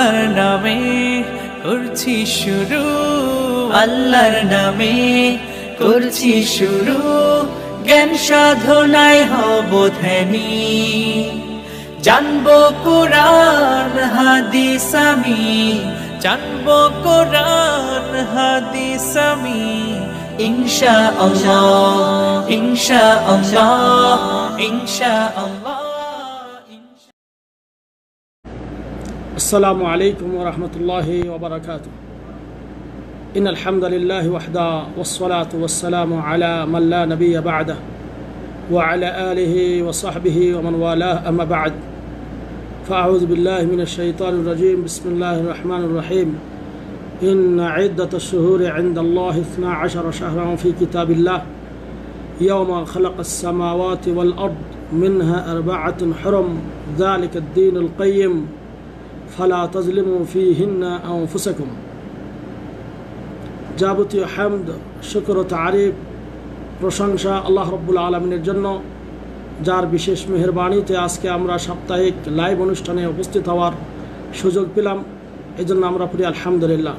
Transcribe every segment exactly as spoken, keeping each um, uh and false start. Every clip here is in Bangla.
আল্লাহর নামে করছি শুরু, আল্লাহর নামে করছি শুরু, জ্ঞান সাধনায় হব ধ্যানী। জানবো কোরআন হাদিস আমি, জানবো কোরআন হাদিস আমি, ইনশাআল্লাহ ইনশাআল্লাহ ইনশাআল্লাহ। السلام عليكم ورحمة الله وبركاته. إن الحمد لله وحده والصلاة والسلام على من لا نبي بعده وعلى آله وصحبه ومن والاه، أما بعد، فأعوذ بالله من الشيطان الرجيم. بسم الله الرحمن الرحيم. إن عدة الشهور عند الله اثنا عشر شهرا في كتاب الله يوم خلق السماوات والأرض منها أربعة حرم ذلك الدين القيم فلا تظلموا فيهن أنفسكم. যাবতীয় হামদ, শুকর ও তারিফ, প্রশংসা আল্লাহ রাব্বুল আলামিনের জন্য, যার বিশেষ মেহেরবানিতে আজকে আমরা সাপ্তাহিক লাইভ অনুষ্ঠানে উপস্থিত হওয়ার সুযোগ পেলাম। এজন্য আমরা পড়ি আলহামদুলিল্লাহ।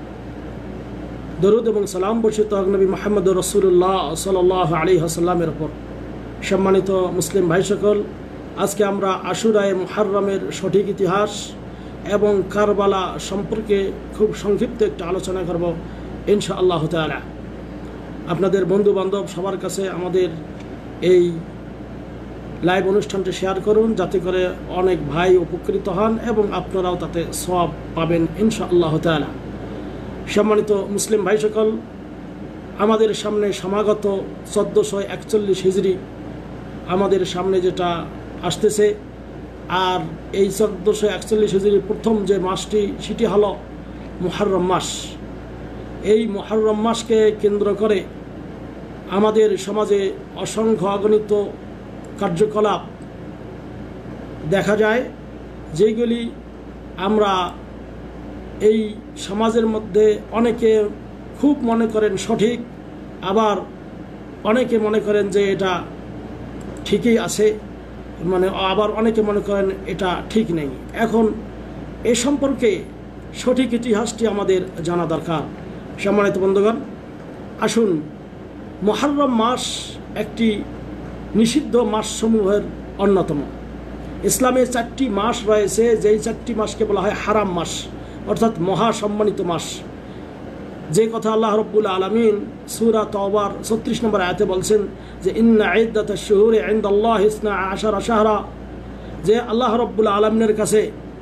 দরুদ এবং সালাম বর্ষিত হোক নবী মুহাম্মদ রাসূলুল্লাহ সাল্লাল্লাহু আলাইহি ওয়াসাল্লামের উপর। সম্মানিত মুসলিম ভাই সকল, আজকে আমরা আশুরায়ে মুহাররমের সঠিক ইতিহাস এবং কারবালা সম্পর্কে খুব সংক্ষিপ্ত একটা আলোচনা করব ইনশাআল্লাহ তাআলা। আপনাদের বন্ধু বান্ধব সবার কাছে আমাদের এই লাইভ অনুষ্ঠানটি শেয়ার করুন, যাতে করে অনেক ভাই উপকৃত হন এবং আপনারাও তাতে সওয়াব পাবেন ইনশাআল্লাহ তাআলা। সম্মানিত মুসলিম ভাই সকল, আমাদের সামনে সমাগত চোদ্দোশো একচল্লিশ হিজরি আমাদের সামনে যেটা আসতেছে, আর এই চোদ্দোশো একচল্লিশ হিজরির প্রথম যে মাসটি সেটি হলো মুহররম মাস। এই মুহররম মাসকে কেন্দ্র করে আমাদের সমাজে অসংখ্য অগণিত কার্যকলাপ দেখা যায়, যেগুলি আমরা এই সমাজের মধ্যে অনেকে খুব মনে করেন সঠিক, আবার অনেকে মনে করেন যে এটা ঠিকই আছে, মানে আবার অনেকে মনে করেন এটা ঠিক নেই। এখন এ সম্পর্কে সঠিক ইতিহাসটি আমাদের জানা দরকার। সম্মানিত বন্ধুগণ, আসুন, মুহররম মাস একটি নিষিদ্ধ মাসসমূহের অন্যতম। ইসলামে চারটি মাস রয়েছে, যেই চারটি মাসকে বলা হয় হারাম মাস, অর্থাৎ মহাসম্মানিত মাস। যে কথা আল্লাহ রাব্বুল আলামিন সূরা তাওবার ছত্রিশ নম্বর আয়াতে বলছেন যে ইন্না ইদ্দাতাশ শুহুরি ইনদাল্লাহি ইসনা আশারা শাহরা, যে আল্লাহ রাব্বুল আলামিনের কাছে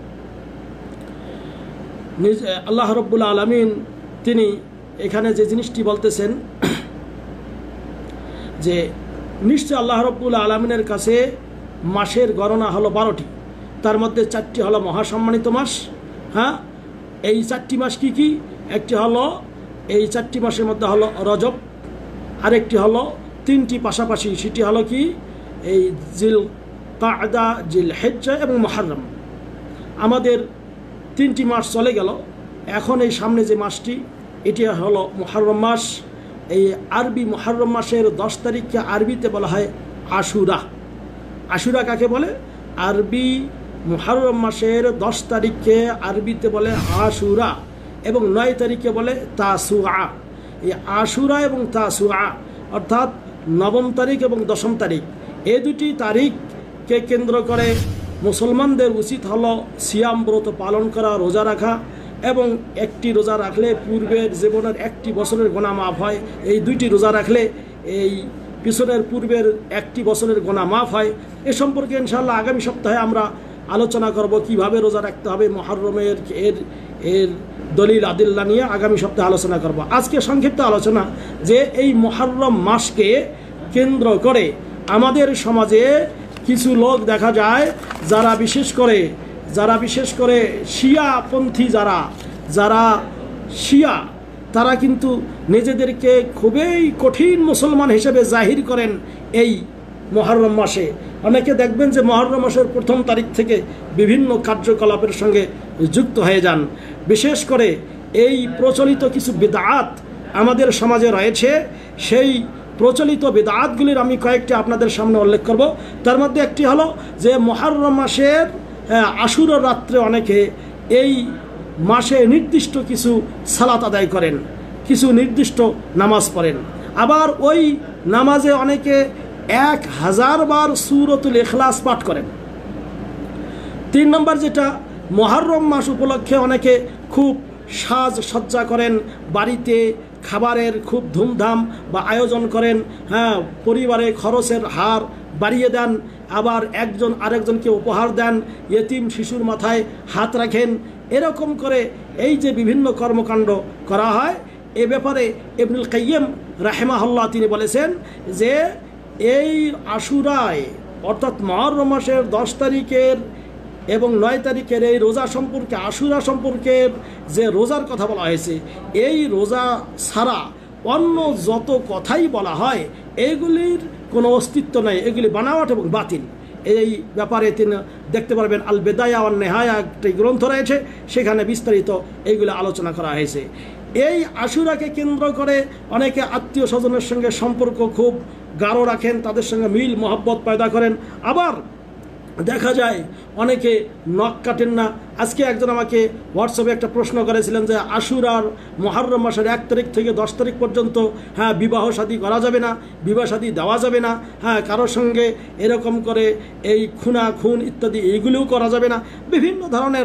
আল্লাহ রাব্বুল আলামিন তিনি এখানে যে জিনিসটি বলতেছেন যে নিশ্চয় আল্লাহ রাব্বুল আলামিনের কাছে মাসের গণনা হলো বারোটি, তার মধ্যে চারটি হলো মহাসম্মানিত মাস। হ্যাঁ, এই চারটি মাস কি কি? একটি হলো এই চারটি মাসের মধ্যে হলো রজব, আরেকটি হলো তিনটি পাশাপাশি, সেটি হলো কি এই জিল কাদা, জিল হিজ্জা এবং মুহররম। আমাদের তিনটি মাস চলে গেল, এখন এই সামনে যে মাসটি এটি হলো মুহররম মাস। এই আরবি মুহররম মাসের দশ তারিখকে আরবিতে বলা হয় আশুরা। আশুরা কাকে বলে? আরবি মুহররম মাসের দশ তারিখকে আরবিতে বলে আশুরা এবং নয় তারিখে বলে তাসুআ। এই আশুরা এবং তাসুআ অর্থাৎ নবম তারিখ এবং দশম তারিখ, এই দুটি তারিখকে কেন্দ্র করে মুসলমানদের উচিত হলো সিয়াম ব্রত পালন করা, রোজা রাখা, এবং একটি রোজা রাখলে পূর্বের জীবনের একটি বছরের গোনা মাফ হয়। এই দুইটি রোজা রাখলে এই পিছনের পূর্বের একটি বছরের গোনা মাফ হয়। এ সম্পর্কে ইনশাআল্লাহ আগামী সপ্তাহে আমরা আলোচনা করব কিভাবে রোজা রাখতে হবে, মুহররমের এর এর দলিল আদিল্লা নিয়ে আগামী সপ্তাহে আলোচনা করব। আজকে সংক্ষিপ্ত আলোচনা যে এই মুহররম মাসকে কেন্দ্র করে আমাদের সমাজে কিছু লোক দেখা যায় যারা বিশেষ করে যারা বিশেষ করে শিয়াপন্থী যারা যারা শিয়া তারা কিন্তু নিজেদেরকে খুবই কঠিন মুসলমান হিসেবে জাহির করেন এই মুহররম মাসে। অনেকে দেখবেন যে মুহররম মাসের প্রথম তারিখ থেকে বিভিন্ন কার্যকলাপের সঙ্গে যুক্ত হয়ে যান। বিশেষ করে এই প্রচলিত কিছু বিদআত আমাদের সমাজে রয়েছে, সেই প্রচলিত বিদআতগুলির আমি কয়েকটি আপনাদের সামনে উল্লেখ করব। তার মধ্যে একটি হলো যে মুহররম মাসের আশুরা রাত্রে অনেকে এই মাসে নির্দিষ্ট কিছু সালাত আদায় করেন, কিছু নির্দিষ্ট নামাজ পড়েন। আবার ওই নামাজে অনেকে এক হাজার বার সূরাতুল ইখলাস পাঠ করেন। তিন নম্বর যেটা, মুহররম মাস উপলক্ষে অনেকে খুব সাজ সজ্জা করেন, বাড়িতে খাবারের খুব ধুমধাম বা আয়োজন করেন, হ্যাঁ, পরিবারে খরচের হার বাড়িয়ে দেন, আবার একজন আরেকজনকে উপহার দেন, ইয়েতিম শিশুর মাথায় হাত রাখেন, এরকম করে এই যে বিভিন্ন কর্মকাণ্ড করা হয়, এ ব্যাপারে ইবনুল কাইয়্যিম রাহিমাহুল্লাহ তিনি বলেছেন যে এই আশুরায় অর্থাৎ মুহররম মাসের দশ তারিখের এবং নয় তারিখের এই রোজা সম্পর্কে, আশুরা সম্পর্কে যে রোজার কথা বলা হয়েছে, এই রোজা ছাড়া অন্য যত কথাই বলা হয় এগুলির কোনো অস্তিত্ব নেই, এগুলি বানাওয়াট এবং বাতিল। এই ব্যাপারে তিনি দেখতে পারবেন আল বেদায়া ওয়ান নেহায়া একটি গ্রন্থ রয়েছে, সেখানে বিস্তারিত এইগুলো আলোচনা করা হয়েছে। এই আশুরাকে কেন্দ্র করে অনেকে আত্মীয় স্বজনের সঙ্গে সম্পর্ক খুব গাঢ় রাখেন, তাদের সঙ্গে মিল মহব্বত পয়দা করেন। আবার দেখা যায় অনেকে নখ কাটেন না। আজকে একজন আমাকে হোয়াটসঅ্যাপে একটা প্রশ্ন করেছিলেন যে আশুরার মুহররম মাসের এক তারিখ থেকে দশ তারিখ পর্যন্ত হ্যাঁ বিবাহ শাদী করা যাবে না, বিবাহ শাদী দেওয়া যাবে না, হ্যাঁ কারোর সঙ্গে এরকম করে এই খুনা খুন ইত্যাদি এইগুলিও করা যাবে না। বিভিন্ন ধরনের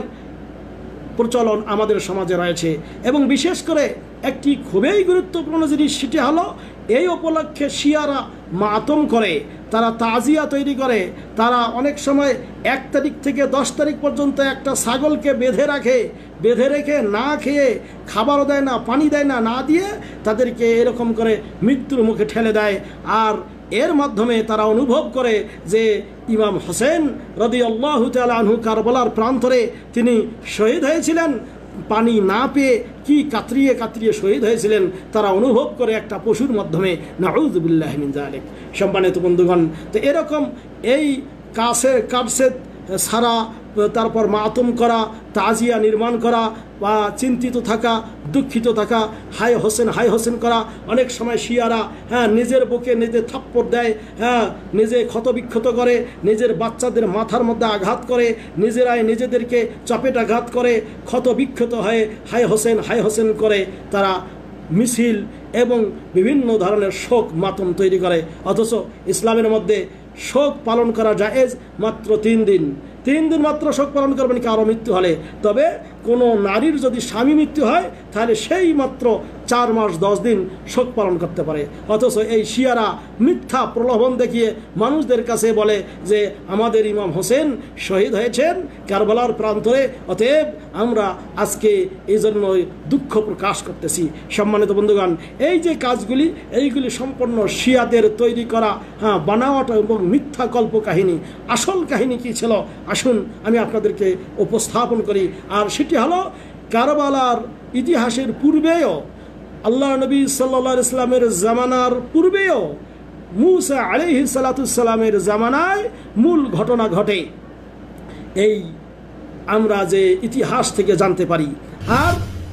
প্রচলন আমাদের সমাজে রয়েছে এবং বিশেষ করে একটি খুবই গুরুত্বপূর্ণ জিনিস, সেটি হলো এই উপলক্ষে শিয়ারা মাতম করে, তারা তাজিয়া তৈরি করে। তারা অনেক সময় এক তারিখ থেকে দশ তারিখ পর্যন্ত একটা ছাগলকে বেঁধে রাখে, বেঁধে রেখে না খেয়ে, খাবারও দেয় না, পানি দেয় না, না দিয়ে তাদেরকে এরকম করে মৃত্যুর মুখে ঠেলে দেয়। আর এর মাধ্যমে তারা অনুভব করে যে ইমাম হোসেন রাদিয়াল্লাহু তাআলা আনহু কারবালার প্রান্তরে তিনি শহীদ হয়েছিলেন, পানি না পেয়ে কি কাতরিয়ে কাতরিয়ে শহীদ হয়েছিলেন, তারা অনুভব করে একটা পশুর মাধ্যমে। নাউযু বিল্লাহি মিন যালিক। সম্মানিত বন্ধুগণ, তো এরকম এই কাছে কারসে সারা, তারপর মাতম করা, তাজিয়া নির্মাণ করা বা চিন্তিত থাকা, দুঃখিত থাকা, হাই হোসেন হাই হোসেন করা। অনেক সময় শিয়ারা হ্যাঁ নিজের বুকে নিজে থাপ্পড় দেয়, হ্যাঁ নিজে ক্ষতবিক্ষত করে, নিজের বাচ্চাদের মাথার মধ্যে আঘাত করে, নিজেরাই নিজেদেরকে চপেট আঘাত করে, ক্ষতবিক্ষত হয়ে হাই হোসেন হাই হোসেন করে তারা মিছিল এবং বিভিন্ন ধরনের শোক মাতম তৈরি করে। অথচ ইসলামের মধ্যে শোক পালন করা জায়েজ মাত্র তিন দিন। তিন দিন মাত্র শোক পালন করবেন কারো মৃত্যু হলে। তবে কোনো নারীর যদি স্বামী মৃত্যু হয় তাহলে সেই মাত্র চার মাস দশ দিন শোক পালন করতে পারে। অথচ এই শিয়ারা মিথ্যা প্রলোভন দেখিয়ে মানুষদের কাছে বলে যে আমাদের ইমাম হোসেন শহীদ হয়েছেন কারবালার প্রান্তরে, অতএব আমরা আজকে এই জন্য দুঃখ প্রকাশ করতেছি। সম্মানিত বন্ধুগণ, এই যে কাজগুলি, এইগুলি সম্পূর্ণ শিয়াদের তৈরি করা হ্যাঁ বানাওয়াটা এবং মিথ্যা কল্প কাহিনী। আসল কাহিনী কী ছিল আসুন আমি আপনাদেরকে উপস্থাপন করি। আর সেটি হলো কারবালার ইতিহাসের পূর্বেও, আল্লাহ নবী সাল্লাল্লাহু আলাইহি ওয়াসাল্লামের জামানার পূর্বেও, মূসা আলাইহিস সালাতুস সালামের জামানায় মূল ঘটনা ঘটে, এই আমরা যে ইতিহাস থেকে জানতে পারি। আর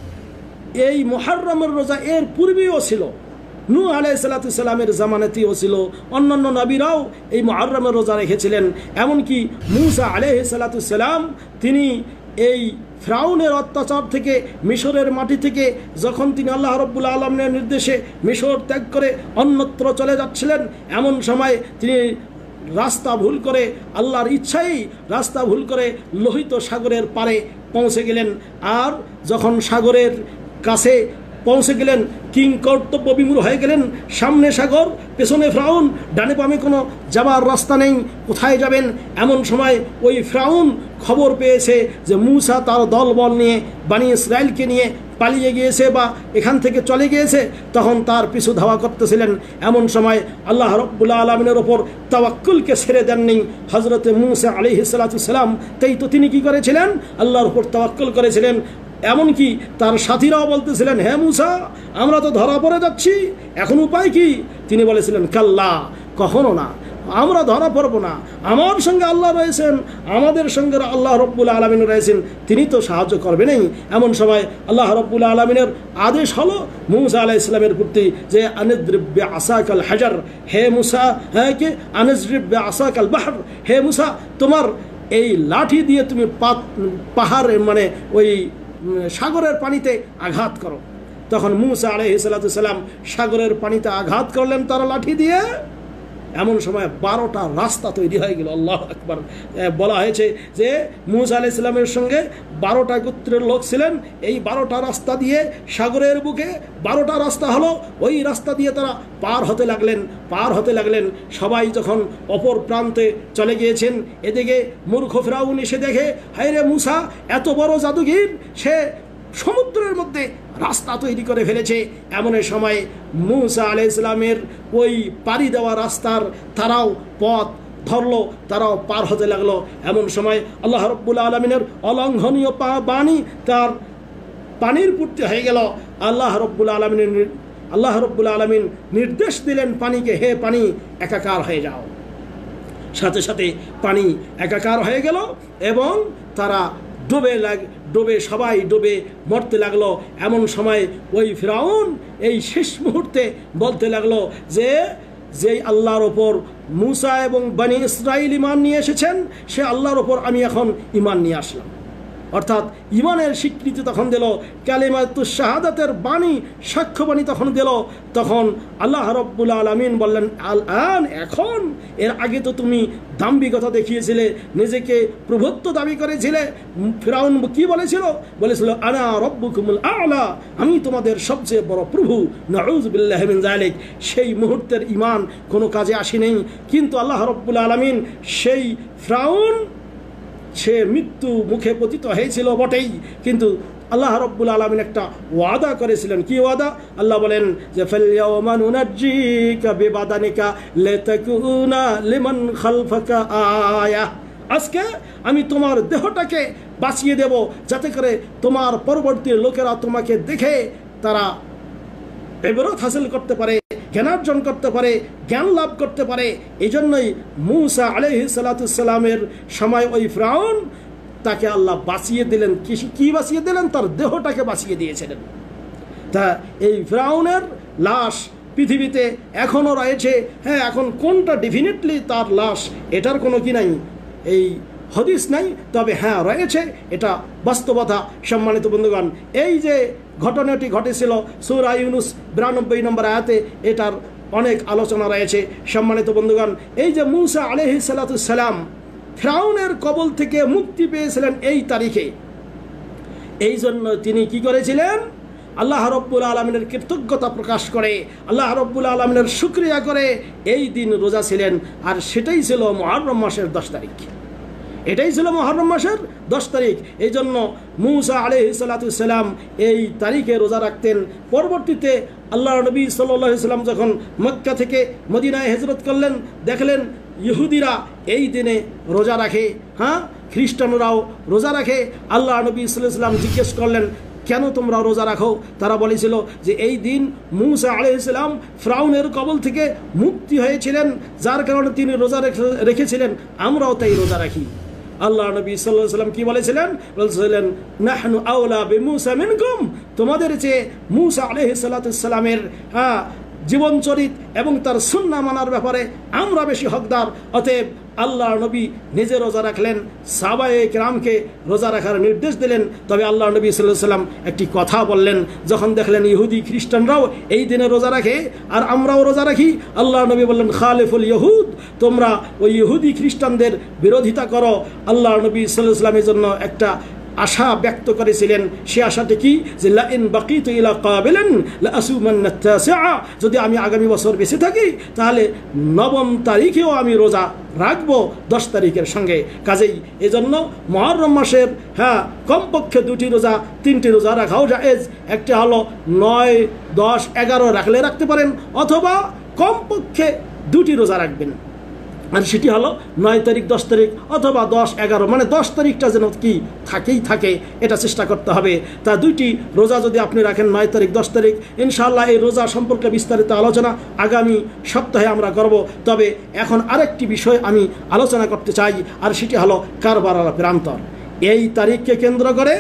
এই মুহররমের রোজা এর পূর্বেও ছিল, নূহ আলাইহিস সালাতুস সালামের জামানাতেও ছিল, অন্যান্য নবীরাও এই মুহররমের রোজা রেখেছিলেন। এমনকি মূসা আলাইহিস সালাতুস সালাম তিনি এই ফিরআউনের অত্যাচার থেকে, মিশরের মাটি থেকে যখন তিনি আল্লাহ রাব্বুল আলামিনের নির্দেশে মিশর ত্যাগ করে অন্যত্র চলে যাচ্ছিলেন, এমন সময় তিনি রাস্তা ভুল করে, আল্লাহর ইচ্ছাই রাস্তা ভুল করে লোহিত সাগরের পারে পৌঁছে গেলেন। আর যখন সাগরের কাছে পৌঁছে গেলেন, কিং কর্তব্য বিমূঢ় হয়ে গেলেন। সামনে সাগর, পেছনে ফিরআউন, ডানে বামে কোনো যাবার রাস্তা নেই, কোথায় যাবেন? এমন সময় ওই ফিরআউন খবর পেয়েছে যে মূসা তার দলবল নিয়ে বনী ইসরাইলকে নিয়ে পালিয়ে গিয়েছে বা এখান থেকে চলে গিয়েছে, তখন তার পিছু ধাওয়া করতেছিলেন। এমন সময় আল্লাহ রাব্বুল আলামিনের ওপর তাওয়াক্কুলকে ছেড়ে দেননি হযরতে মূসা আলাইহিস সালাতুস সালাম। তাই তো তিনি কি করেছিলেন? আল্লাহর উপর তাওয়াক্কুল করেছিলেন। এমনকি তার সাথীরাও বলতেছিলেন, হে মূসা, আমরা তো ধরা পড়ে যাচ্ছি, এখন উপায় কি? তিনি বলেছিলেন, কাল্লা, কখনো না, আমরা ধরা পড়ব না। আমার সঙ্গে আল্লাহ রয়েছেন, আমাদের সঙ্গে আল্লাহ রাব্বুল আলামিন রয়েছেন, তিনি তো সাহায্য করবেনই। এমন সময় আল্লাহ রাব্বুল আলামিনের আদেশ হলো মূসা আলাইহিস সালামের প্রতি যে আনিদ্রিব বিআসাকাল হাজার, হে মূসা, হ্যাঁ কি আনিদ্রিব বিআসাকাল বাহর, হে মূসা তোমার এই লাঠি দিয়ে তুমি পাহাড়ে মানে ওই সাগরের পানিতে আঘাত করো। তখন মূসা আলাইহিস সালাতু সালাম সাগরের পানিতে আঘাত করলেন তার লাঠি দিয়ে। এমন সময় বারোটা রাস্তা তৈরি হয়ে গেল। আল্লাহু আকবার। বলা হয়েছে যে মূসা আলাইহিস সালামের সঙ্গে বারোটা গোত্রের লোক ছিলেন। এই বারোটা রাস্তা দিয়ে সাগরের বুকে বারোটা রাস্তা হলো, ওই রাস্তা দিয়ে তারা পার হতে লাগলেন পার হতে লাগলেন সবাই যখন অপর প্রান্তে চলে গিয়েছেন, এদিকে মূর্খ ফিরাউন এসে দেখে, হায় রে মূসা এত বড় জাদুগির, সে সমুদ্রের মধ্যে রাস্তা তৈরি করে ফেলেছে। এমন সময় মূসা আলাইহিস সালামের ওই পাড়ি দেওয়া রাস্তার তারাও পথ ধরলো, তারাও পার হতে লাগলো। এমন সময় আল্লাহ রাব্বুল আলামিনের অলঙ্ঘনীয় বাণী তার পানির পূর্তি হয়ে গেল। আল্লাহ রাব্বুল আলামিনের আল্লাহ রাব্বুল আলামিন নির্দেশ দিলেন পানিকে, হে পানি একাকার হয়ে যাও। সাথে সাথে পানি একাকার হয়ে গেল এবং তারা ডুবে লাগ ডুবে সবাই ডুবে মরতে লাগলো। এমন সময় ওই ফিরাউন এই শেষ মুহূর্তে বলতে লাগলো যে যেই আল্লাহর ওপর মূসা এবং বনি ইসরাইল ঈমান নিয়ে এসেছেন, সে আল্লাহর ওপর আমি এখন ঈমান নিয়ে আসলাম। অর্থাৎ ঈমানের স্বীকৃতি তখন দিল, কালিমাতুশ শাহাদাতের বাণী সাক্ষ্যবাণী তখন দিল। তখন আল্লাহ রাব্বুল আলামিন বললেন, আল আন, এখন, এর আগে তো তুমি দাম্ভিকতা দেখিয়েছিলে, নিজেকে প্রভুত্ব দাবি করেছিলে। ফিরাউন কি বলেছিল? বলেছিল আনা রব্বুকুমুল আ'লা, আমি তোমাদের সবচেয়ে বড় প্রভু। নাউযু বিল্লাহি মিন যালিক। সেই মুহূর্তের ঈমান কোনো কাজে আসেনি। কিন্তু আল্লাহ রাব্বুল আলামিন সেই ফিরাউন সে মৃত্যু মুখে পতিত হয়েছিল বটেই, কিন্তু আল্লাহ রাব্বুল আলামিন একটা ওয়াদা করেছিলেন। কি ওয়াদা? আল্লাহ বলেন যে ফালইয়াউমা নুনাজ্জিকা বিবাদানিকা লিতাকুনা লিমান খালফাকা আয়া, আজকে আমি তোমার দেহটাকে বাঁচিয়ে দেব যাতে করে তোমার পরবর্তী লোকেরা তোমাকে দেখে তারা ইবরত হাসিল করতে পারে, জ্ঞানার্জন করতে পারে, জ্ঞান লাভ করতে পারে। এই জন্যই মূসা আলাইহিস সালাতু সালামের সময় ওই ফিরাউন তাকে আল্লাহ বাঁচিয়ে দিলেন। কি বাঁচিয়ে দিলেন? তার দেহটাকে বাঁচিয়ে দিয়েছিলেন। তা এই ফিরাউনের লাশ পৃথিবীতে এখনও রয়েছে। হ্যাঁ, এখন কোনটা ডেফিনেটলি তার লাশ এটার কোনো কি নাই, এই হাদিস নাই, তবে হ্যাঁ রয়েছে, এটা বাস্তবতা। সম্মানিত বন্ধুগণ, এই যে ঘটনাটি ঘটেছিল সূরা ইউনূস বিরানব্বই নম্বর আয়াতে, এটার অনেক আলোচনা রয়েছে। সম্মানিত বন্ধুগণ, এই যে মূসা আলাইহিস সালাতু সালাম ফিরাউনের কবল থেকে মুক্তি পেয়েছিলেন এই তারিখে, এই জন্য তিনি কি করেছিলেন? আল্লাহ রাব্বুল আলামিনের কৃতজ্ঞতা প্রকাশ করে, আল্লাহ রাব্বুল আলামিনের শুকরিয়া করে এই দিন রোজা ছিলেন। আর সেটাই ছিল মুহররম মাসের দশ তারিখ। এটাই ছিল মুহররম মাসের দশ তারিখ। এই জন্য মূসা আলাইহিস সালাতু সালাম এই তারিখে রোজা রাখতেন। পরবর্তীতে আল্লাহ নবী সাল্লাল্লাহু আলাইহি সাল্লাম যখন মক্কা থেকে মদিনায় হিজরত করলেন, দেখলেন ইহুদিরা এই দিনে রোজা রাখে, হ্যাঁ খ্রিস্টানরাও রোজা রাখে। আল্লাহ নবী সাল্লাল্লাহু আলাইহি সাল্লাম জিজ্ঞেস করলেন, কেন তোমরা রোজা রাখো? তারা বলেছিল যে এই দিন মূসা আলাইহিস সালাম ফিরাউনের কবল থেকে মুক্তি হয়েছিলেন, যার কারণে তিনি রোজা রেখেছিলেন, আমরাও তাই রোজা রাখি। আল্লাহ নবী সাল্লাল্লাহু আলাইহি সাল্লাম কি বলেছিলেন? বলেছিলেন নাহনু আওলা বিমূসা মিনকুম, তোমাদের চেয়ে মূসা আলাইহিস সালাতু সালামের হ্যাঁ জীবনচরিত এবং তার সুন্নাহ মানার ব্যাপারে আমরা বেশি হকদার। অতএব আল্লাহ নবী নিজে রোজা রাখলেন, সাহাবায়ে কেরামকে রোজা রাখার নির্দেশ দিলেন। তবে আল্লাহ নবী সাল্লাল্লাহু আলাইহি সাল্লাম একটি কথা বললেন, যখন দেখলেন ইহুদি খ্রিস্টানরাও এই দিনে রোজা রাখে আর আমরাও রোজা রাখি, আল্লাহ নবী বললেন খালিফুল ইহুদ, তোমরা ওই ইহুদি খ্রিস্টানদের বিরোধিতা করো। আল্লাহ নবী সাল্লাল্লাহু আলাইহি সাল্লামের জন্য একটা আশা ব্যক্ত করেছিলেন। সে আশাটি কি? যে লা ইন বাকিতু ইলা কাবিলান লা আসুমান্না তাসিআ, যদি আমি আগামী বছর বেঁচে থাকি তাহলে নবম তারিখেও আমি রোজা রাখবো দশ তারিখের সঙ্গে। কাজেই এজন্য মুহররম মাসের হ্যাঁ কমপক্ষে দুটি রোজা, তিনটি রোজা রাখাও জায়েজ। একটা হলো নয়, দশ, এগারো রাখলে রাখতে পারেন, অথবা কমপক্ষে দুটি রোজা রাখবেন। আর সেটি হলো নয় তারিখ, দশ তারিখ অথবা দশ, এগারো, মানে দশ তারিখটা যেন কি থাকেই থাকে, এটা চেষ্টা করতে হবে। তা দুইটি রোজা যদি আপনি রাখেন নয় তারিখ, দশ তারিখ, ইনশাআল্লাহ এই রোজা সম্পর্কে বিস্তারিত আলোচনা আগামী সপ্তাহে আমরা করব। তবে এখন আরেকটি বিষয় আমি আলোচনা করতে চাই, আর সেটি হলো কারবালার প্রান্তর। এই তারিখকে কেন্দ্র করে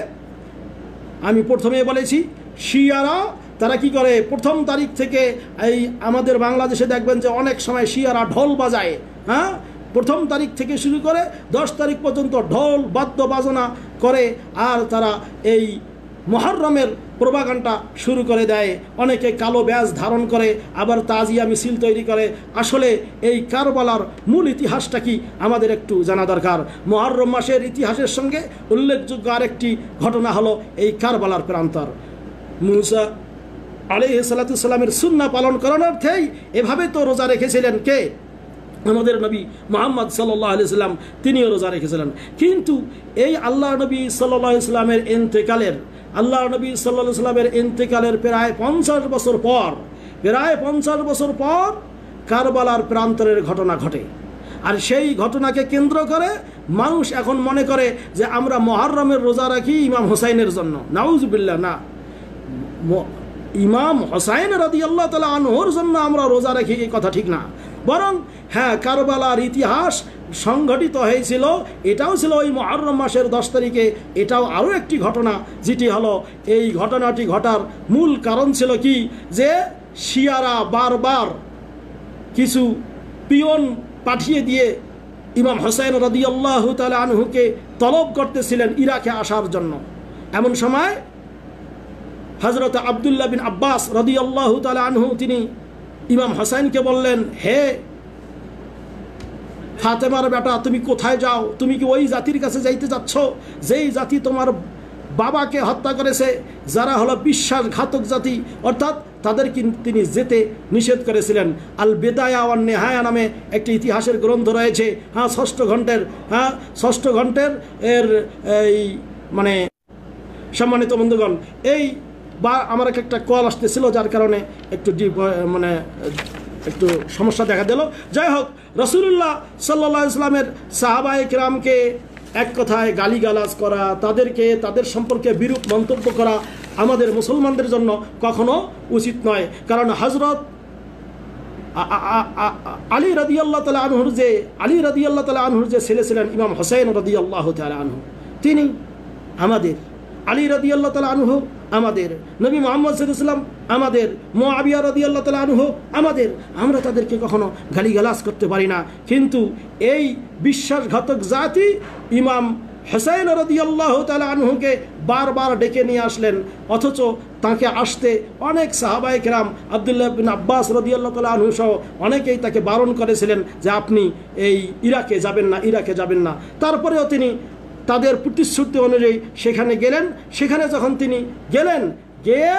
আমি প্রথমে বলেছি শিয়ারা তারা কি করে, প্রথম তারিখ থেকে এই আমাদের বাংলাদেশে দেখবেন যে অনেক সময় শিয়ারা ঢোল বাজায়, হ্যাঁ প্রথম তারিখ থেকে শুরু করে দশ তারিখ পর্যন্ত ঢোল বাদ্য বাজনা করে আর তারা এই মুহররমের প্রোপাগান্ডা শুরু করে দেয়। অনেকে কালো ব্যাজ ধারণ করে, আবার তাজিয়া মিছিল তৈরি করে। আসলে এই কারবালার মূল ইতিহাসটা কি আমাদের একটু জানা দরকার। মুহররম মাসের ইতিহাসের সঙ্গে উল্লেখযোগ্য আরেকটি ঘটনা হলো এই কারবালার প্রান্তর। মুসা আলাইহিস সালাতু সালামের সুন্নাহ পালন করার অর্থেই এভাবে তো রোজা রেখেছিলেন কে? আমাদের নবী মুহাম্মদ সাল্লাল্লাহু আলাইহি সাল্লাম, তিনিও রোজা রেখেছিলেন। কিন্তু এই আল্লাহ নবী সাল্লাল্লাহু আলাইহি সাল্লামের ইন্তেকালের আল্লাহ নবী সাল্লাল্লাহু আলাইহি সাল্লামের ইন্তেকালের প্রায় পঞ্চাশ বছর পর প্রায় পঞ্চাশ বছর পর কারবালার প্রান্তরের ঘটনা ঘটে। আর সেই ঘটনাকে কেন্দ্র করে মানুষ এখন মনে করে যে আমরা মুহররমের রোজা রাখি ইমাম হোসাইনের জন্য। নাউজুবিল্লাহ, না, ইমাম হোসাইন রাদিয়াল্লাহু তাআলা আনহুর জন্য আমরা রোজা রাখি এই কথা ঠিক না। বরং হ্যাঁ, কারবালার ইতিহাস সংঘটিত হয়েছিল, এটাও ছিল ওই মুহররম মাসের দশ তারিখে। এটাও আরও একটি ঘটনা, যেটি হলো এই ঘটনাটি ঘটার মূল কারণ ছিল কি, যে শিয়ারা বারবার কিছু পিয়ন পাঠিয়ে দিয়ে ইমাম হোসাইন রাদিয়াল্লাহু তাআলা আনহুকে তলব করতেছিলেন ইরাকে আসার জন্য। এমন সময় হযরত আব্দুল্লাহ বিন আব্বাস রাদিয়াল্লাহু তাআলা আনহু তিনি ইমাম হোসাইনকে বললেন, হে ফাতেমার বেটা, তুমি কোথায় যাও? তুমি কি ওই জাতির কাছে যাইতে যাচ্ছ যেই জাতি তোমার বাবাকে হত্যা করেছে, যারা হলো বিশ্বাসঘাতক জাতি? অর্থাৎ তাদেরকে তিনি যেতে নিষেধ করেছিলেন। আল বেদায়া ওয়ান নেহায়া নামে একটি ইতিহাসের গ্রন্থ রয়েছে। হ্যাঁ, ষষ্ঠ ঘন্টের হ্যাঁ ষষ্ঠ ঘন্টের এর এই মানে সম্মানিত বন্ধুগণ, এই বা আমার একটা কল আসতেছিল, যার কারণে একটু ডিপ মানে একটু সমস্যা দেখা দিল। যাই হোক, রাসূলুল্লাহ সাল্লাল্লাহু আলাইহি ওয়াসাল্লামের সাহাবায়ে কিরামকে এক কথায় গালিগালাজ করা, তাদেরকে তাদের সম্পর্কে বিরূপ মন্তব্য করা আমাদের মুসলমানদের জন্য কখনো উচিত নয়। কারণ হযরত আলী রাদিয়াল্লাহু তাআলা আনহুর যে আলী রাদিয়াল্লাহু তাআলা আনহুর যে ছেলে ছিলেন ইমাম হোসেন রাদিয়াল্লাহু তাআলা আনহু, তিনি আমাদের আলী রাদিয়াল্লাহু তাআলা আনহু আমাদের, নবী মুহাম্মদ সাল্লাল্লাহু আলাইহি ওয়াসাল্লাম আমাদের, মুআবিয়া রাদিয়াল্লাহু তাআলা আনহু আমাদের। আমরা তাদেরকে কখনো গালিগালাজ করতে পারি না। কিন্তু এই বিশ্বাসঘাতক জাতি ইমাম হোসেন রাদিয়াল্লাহু তাআলা আনহুকে বারবার ডেকে নিয়ে আসলেন, অথচ তাকে আসতে অনেক সাহাবায়ে কেরাম আব্দুল্লাহ বিন আব্বাস রাদিয়াল্লাহু তাআলা আনহু সহ অনেকেই তাকে বারণ করেছিলেন যে আপনি এই ইরাকে যাবেন না, ইরাকে যাবেন না। তারপরেও তিনি তাদের প্রতিশ্রুতি অনুযায়ী সেখানে গেলেন। সেখানে যখন তিনি গেলেন, গিয়ে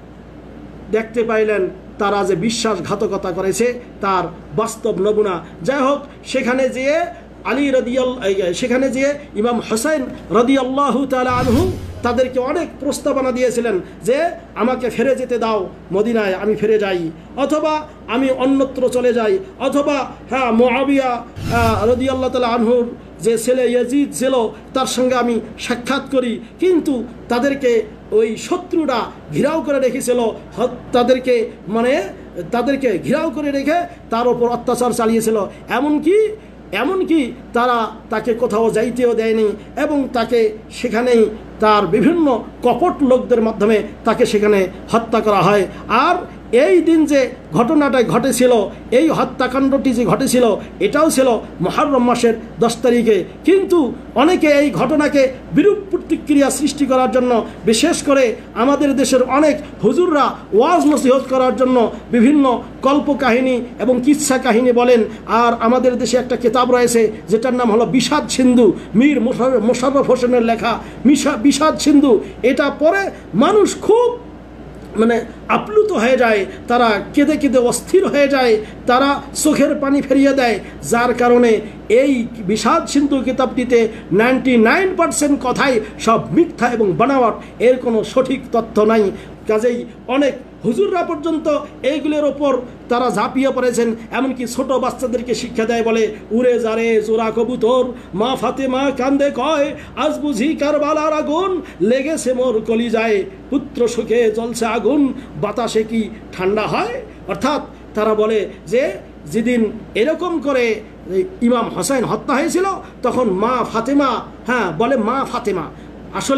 দেখতে পাইলেন তারা যে বিশ্বাসঘাতকতা করেছে তার বাস্তব নমুনা। যাই হোক, সেখানে যেয়ে আলী রাদিয়াল্লাহু সেখানে যেয়ে ইমাম হোসেন রাদিয়াল্লাহু তাআলা আনহু তাদেরকে অনেক প্রস্তাবনা দিয়েছিলেন যে আমাকে ফিরে যেতে দাও মদিনায়, আমি ফিরে যাই, অথবা আমি অন্যত্র চলে যাই, অথবা হ্যাঁ মুআবিয়া রাদিয়াল্লাহু তাআলা আনহুর যে ছেলে ইয়াজিদ ছিল তার সঙ্গে আমি সাক্ষাৎ করি। কিন্তু তাদেরকে ওই শত্রুরা ঘিরাও করে রেখেছিল, তাদেরকে মানে তাদেরকে ঘিরাও করে রেখে তার ওপর অত্যাচার চালিয়েছিল। এমনকি এমনকি তারা তাকে কোথাও যাইতেও দেয়নি এবং তাকে সেখানেই তার বিভিন্ন কপট লোকদের মাধ্যমে তাকে সেখানে হত্যা করা হয়। আর এই দিন যে ঘটনাটা ঘটেছিল, এই হত্যাকাণ্ডটি যে ঘটেছিল, এটাও ছিল মুহররম মাসের দশ তারিখে। কিন্তু অনেকে এই ঘটনাকে বিরূপ প্রতিক্রিয়া সৃষ্টি করার জন্য, বিশেষ করে আমাদের দেশের অনেক হুজুররা ওয়াজ নসিহত করার জন্য বিভিন্ন কল্পকাহিনী এবং কিচ্ছা কাহিনী বলেন। আর আমাদের দেশে একটা কিতাব রয়েছে যেটার নাম হলো বিষাদ সিন্ধু, মীর মোশাররফ হোসেনের লেখা বিষাদ সিন্ধু। এটা পড়ে মানুষ খুব মানে আপ্লুত হয়ে যায়, তারা কেঁদে কেঁদে অস্থির হয়ে যায়, তারা চোখের পানি ফেরিয়ে দেয়। যার কারণে এই বিষাদ সিন্ধু কিতাবটিতে নাইনটি নাইন পার্সেন্ট কথাই সব মিথ্যা এবং বানাওয়াট, এর কোনো সঠিক তথ্য নাই। কাজেই অনেক হুজুররা পর্যন্ত এইগুলোর ওপর তারা ঝাঁপিয়ে পড়েছেন। এমনকি ছোট বাচ্চাদেরকে শিক্ষা দেয়, বলে উড়ে যারে জোড়া কবুতর, মা ফাতেমা কান্দে কয় আজ বুঝি কারবালার আগুন, লেগেছে মোর কলিজায় পুত্র সুখে জ্বলছে আগুন, বাতাসে কি ঠান্ডা হয়। অর্থাৎ তারা বলে যে যেদিন এরকম করে ইমাম হোসেন হত্যা হয়েছিল তখন মা ফাতেমা, হ্যাঁ বলে মা ফাতেমা, আসলে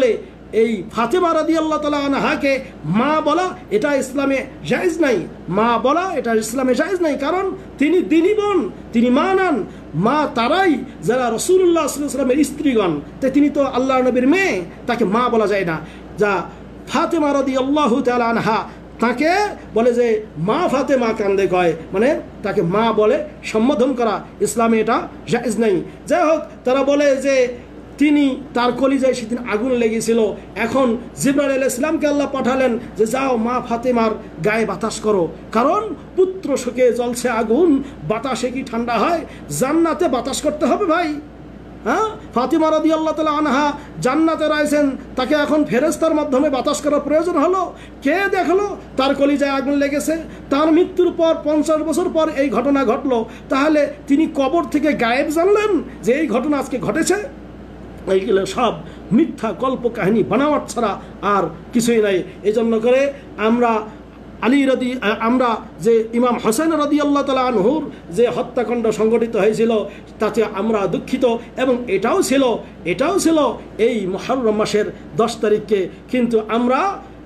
এই ফাতেমা রাদিয়াল্লাহু তাআলা আনহাকে মা বলা এটা ইসলামে জায়েজ নাই। মা বলা এটা ইসলামে জায়েজ নাই, কারণ তিনি দিনী বোন, তিনি মা নান। মা তারাই যারা রাসূলুল্লাহ সাল্লাল্লাহু আলাইহি ওয়াসাল্লামের স্ত্রীগণ, তাই তিনি তো আল্লাহর নবীর মেয়ে, তাকে মা বলা যায় না। যা ফাতেমা রাদিয়াল্লাহু তাআলা আনহা তাকে বলে যে মা ফাতেমা কান্দে কয়, মানে তাকে মা বলে সম্বোধন করা ইসলামে এটা জায়েজ নাই। যাই হোক, তারা বলে যে তিনি তার কলিজায় সেদিন আগুন লেগেছিল, এখন জিবরাইল আলাইহিস সালামকে আল্লাহ পাঠালেন যে যাও মা ফাতেমার গায়ে বাতাস করো, কারণ পুত্র শোকে জ্বলছে আগুন, বাতাসে কি ঠান্ডা হয়? জান্নাতে বাতাস করতে হবে ভাই। হ্যাঁ, ফাতিমা রাদিয়াল্লাহু তাআলা আনহা জান্নাতে রয়েছেন, তাকে এখন ফেরেশতার মাধ্যমে বাতাস করার প্রয়োজন হলো? কে দেখলো তার কলিজায় আগুন লেগেছে? তার মৃত্যুর পর পঞ্চাশ বছর পর এই ঘটনা ঘটলো, তাহলে তিনি কবর থেকে গায়েব জানলেন যে এই ঘটনা আজকে ঘটেছে? এইগুলো সব মিথ্যা কল্প কাহিনী, বানাওয়াট ছাড়া আর কিছুই নাই। এই জন্য করে আমরা আলী রাদি আমরা যে ইমাম হোসেন রাদিয়াল্লাহু তাআলা আনহুর যে হত্যাকাণ্ড সংঘটিত হয়েছিল তাতে আমরা দুঃখিত, এবং এটাও ছিল এটাও ছিল এই মুহররম মাসের দশ তারিখকে। কিন্তু আমরা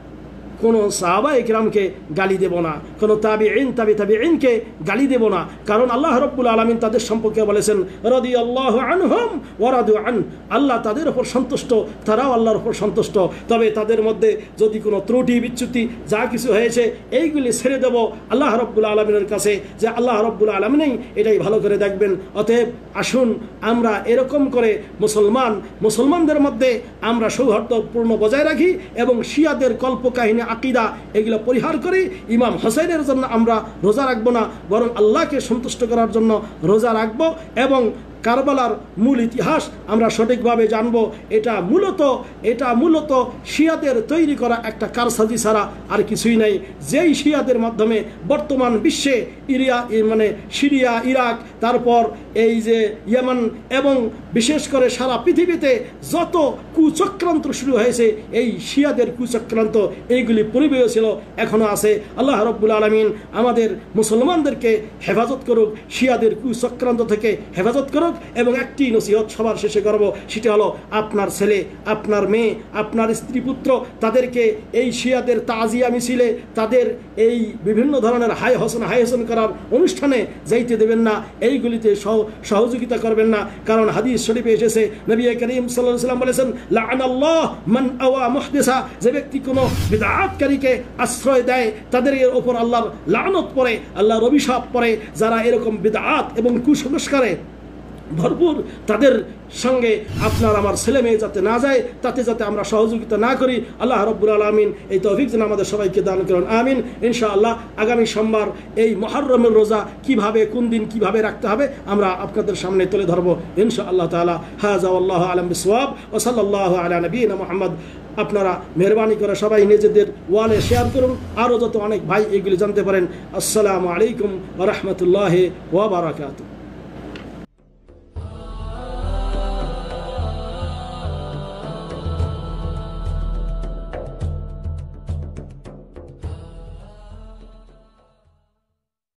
কোনো সাহাবা ইকরামকে গালি দেব না, কোনো তাবিঈন তাবি তাবিঈনকে গালি দেব না, কারণ আল্লাহ রাব্বুল আলামিন তাদের সম্পর্কে বলেছেন রাদিয়াল্লাহু আনহুম ওয়া রাদু আন, আল্লাহ তাদের উপর সন্তুষ্ট, তারাও আল্লাহর উপর সন্তুষ্ট। তবে তাদের মধ্যে যদি কোনো ত্রুটি বিচ্যুতি যা কিছু হয়েছে এইগুলি ছেড়ে দেব আল্লাহ রাব্বুল আলামিনের কাছে, যে আল্লাহ রাব্বুল আলামিনই এটাই ভালো করে দেখবেন। অতএব আসুন আমরা এরকম করে মুসলমান মুসলমানদের মধ্যে আমরা সৌহার্দ্যপূর্ণ বজায় রাখি, এবং শিয়াদের কল্পকাহিনী আকিদা এগুলো পরিহার করি। ইমাম হোসেনের জন্য আমরা রোজা রাখবো না, বরং আল্লাহকে সন্তুষ্ট করার জন্য রোজা রাখবো, এবং কারবালার মূল ইতিহাস আমরা সঠিকভাবে জানব। এটা মূলত এটা মূলত শিয়াদের তৈরি করা একটা কারসাজি ছাড়া আর কিছুই নাই। যেই শিয়াদের মাধ্যমে বর্তমান বিশ্বে ইরিয়া মানে সিরিয়া, ইরাক, তারপর এই যে ইয়েমেন এবং বিশেষ করে সারা পৃথিবীতে যত কুচক্রান্ত শুরু হয়েছে, এই শিয়াদের কুচক্রান্ত এইগুলি পরিবেশ ছিল, এখনও আছে। আল্লাহ রাব্বুল আলামিন আমাদের মুসলমানদেরকে হেফাজত করুক, শিয়াদের কুচক্রান্ত থেকে হেফাজত করুক। এবং একটি নসিহত সবার শেষে করব, সেটা হলো আপনার ছেলে, আপনার মেয়ে, আপনার স্ত্রী পুত্র, তাদেরকে এই শিয়াদের তাজিয়া মিছিলে, তাদের এই বিভিন্ন ধরনের হাই হোসেন হাই হোসেন করার অনুষ্ঠানে যাইতে দেবেন না, এইগুলিতে সহযোগিতা করবেন না। কারণ হাদিস শরীফে এসেছে, নবী করিম সাল্লাল্লাহু আলাইহি ওয়াসাল্লাম বলেছেন লাআনাল্লাহ মান আওয়া মুহদিসা, যে ব্যক্তি কোনো বিদআতকারীকে আশ্রয় দেয় তাদের উপর আল্লাহর লানত পড়ে, আল্লাহর অভিশাপ পড়ে। যারা এরকম বিদআত এবং কুসংস্কারে ভরপুর, তাদের সঙ্গে আপনার আমার ছেলে মেয়ে যাতে না যায়, তাতে যাতে আমরা সহযোগিতা না করি। আল্লাহ রাব্বুল আলামিন এই তৌফিক যেন আমাদের সবাইকে দান করুন, আমিন। ইনশাআল্লাহ আগামী সোমবার এই মুহররমের রোজা কিভাবে, কোন দিন কিভাবে রাখতে হবে আমরা আপনাদের সামনে তুলে ধরবো ইনশাআল্লাহ তাআলা। হাযা ওয়াল্লাহু আ'লাম বিসওয়াব ওয়া সাল্লাল্লাহু আলা নবিয়িনা মুহাম্মদ। আপনারা মেহরবানি করে সবাই নিজেদের ওয়ালে শেয়ার করুন, আরও যত অনেক ভাই এগুলি জানতে পারেন। আসসালামু আলাইকুম ওয়া রাহমাতুল্লাহি ওয়া বারাকাতুহু।